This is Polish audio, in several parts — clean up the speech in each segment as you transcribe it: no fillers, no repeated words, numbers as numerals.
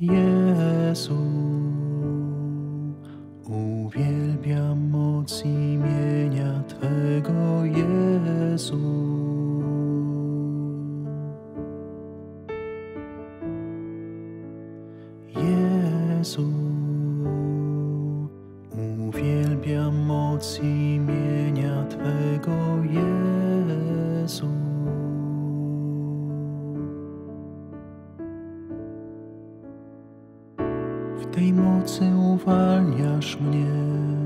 Jezu, uwielbiam moc imienia Twego, Jezu. Jezu, uwielbiam moc imienia Twego, Jezu. W tej mocy uwalniasz mnie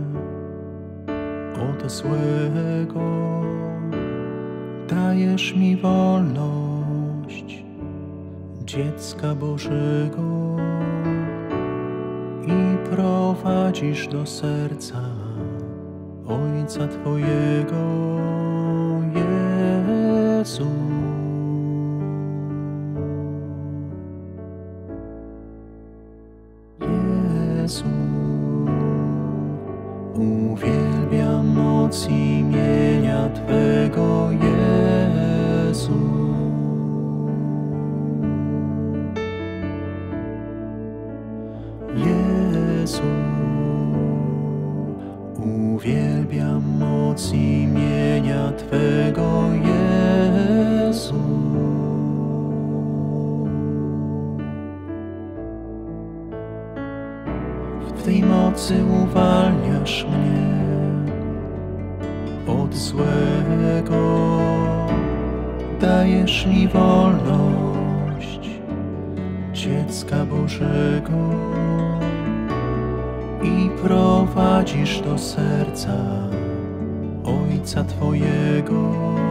od złego, dajesz mi wolność dziecka Bożego i prowadzisz do serca Ojca Twojego, Jezu. Jezu, uwielbiam moc imienia Twego, Jezu. Jezu, uwielbiam moc imienia Twego, Jezu. W tej mocy uwalniasz mnie od złego, dajesz mi wolność dziecka Bożego i prowadzisz do serca Ojca Twojego,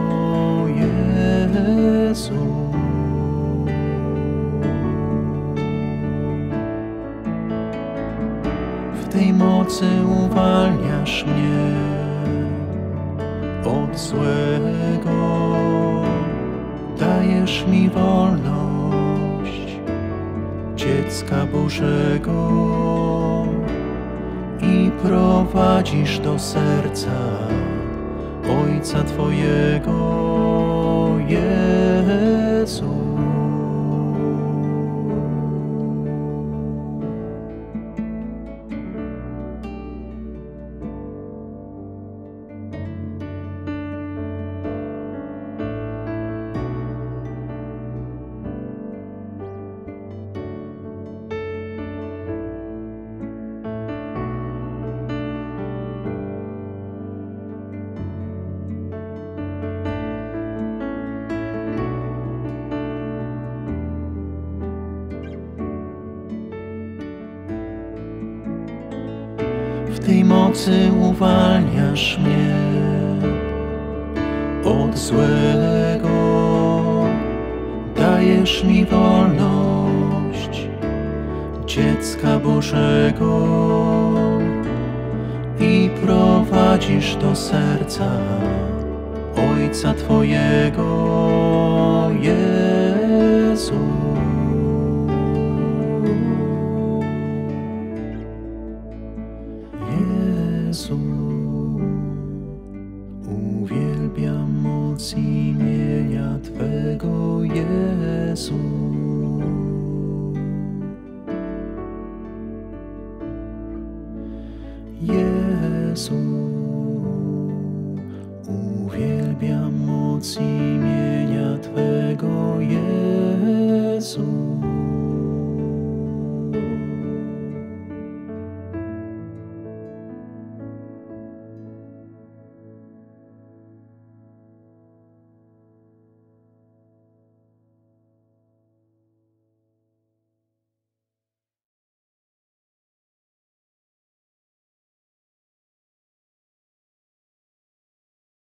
Jezu. W tej mocy uwalniasz mnie od złego, dajesz mi wolność dziecka Bożego i prowadzisz do serca Ojca Twojego, Jezu. W tej mocy uwalniasz mnie od złego, dajesz mi wolność dziecka Bożego i prowadzisz do serca Ojca Twojego, Jezu. Jezu, uwielbiam moc imienia Twego, Jezu. Jezu, uwielbiam moc imienia